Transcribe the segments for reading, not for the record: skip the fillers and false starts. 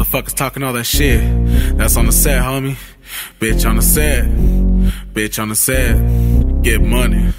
Motherfuckers talking all that shit. That's on the set, homie. Bitch on the set. Bitch on the set. Get money.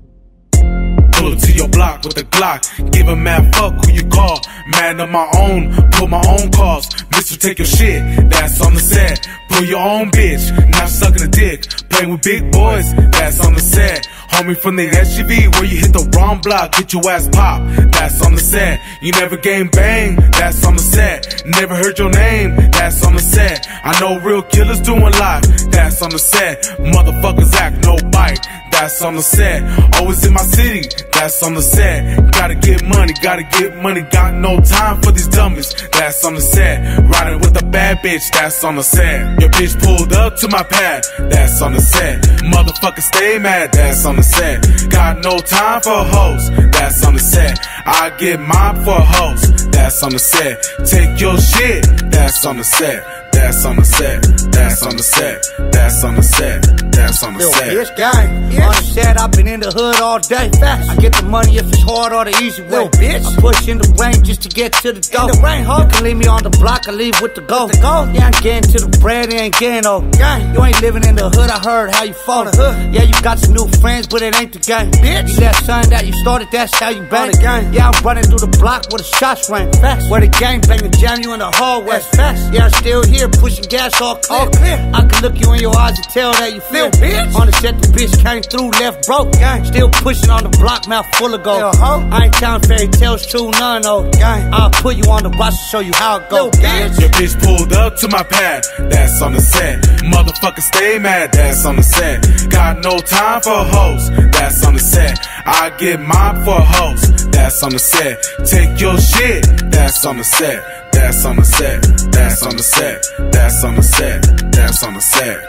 Pull up to your block with a Glock. Give a mad fuck who you call. Man of my own, pull my own calls. Mister, take your shit, that's on the set. Pull your own bitch, not sucking a dick. Playing with big boys, that's on the set. Homie from the SUV where you hit the wrong block, get your ass popped, that's on the set. You never game bang, that's on the set. Never heard your name, that's on the set. I know real killers doing live, that's on the set. Motherfuckers act no bite, that's on the set. Always in my city, that's on the set. Gotta get money, got no time for these dummies, that's on the set. Riding with a bad bitch, that's on the set. Your bitch pulled up to my pad, that's on the set. Motherfuckers stay mad, that's on the set. Got no time for hoes, that's on the set. I get mine for hoes, that's on the set. Take your shit, that's on the set. That's on the set, that's on the set, that's on the set, that's on the set. Bitch, gang. On the set, I've been in the hood all day. Fast. I get the money if it's hard or the easy way. Bitch. I push in the rain just to get to the dough. In the rain, ho. You can leave me on the block, I leave with the go. Yeah, I'm getting to the bread, it ain't getting old. Gang. You ain't living in the hood, I heard how you fall. Yeah, you got some new friends, but it ain't the game. Bitch. You that son that you started, that's how you bang. Yeah, I'm running through the block where the shots ring. Fast. Where the gang bang and jam you in the hallway. Fast. Yeah, I'm still here. Pushing gas all clear. I can look you in your eyes and tell that you feel. Bitch. On the set, the bitch came through, left broke. Gang. Still pushing on the block, mouth full of gold. I ain't telling fairy tales, true, none of gang. I'll put you on the watch to show you how it goes. Your bitch pulled up to my pad, that's on the set. Motherfuckers stay mad, that's on the set. Got no time for hoes, that's on the set. I get mine for hoes, that's on the set. Take your shit, that's on the set. That's on the set, that's on the set, that's on the set, that's on the set.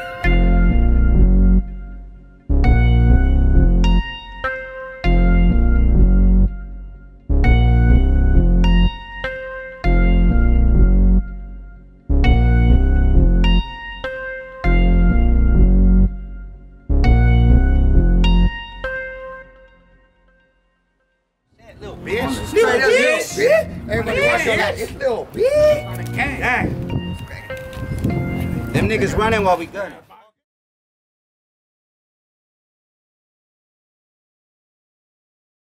Everybody watch on that. It's still big. On the gang. Them niggas running while we gunning.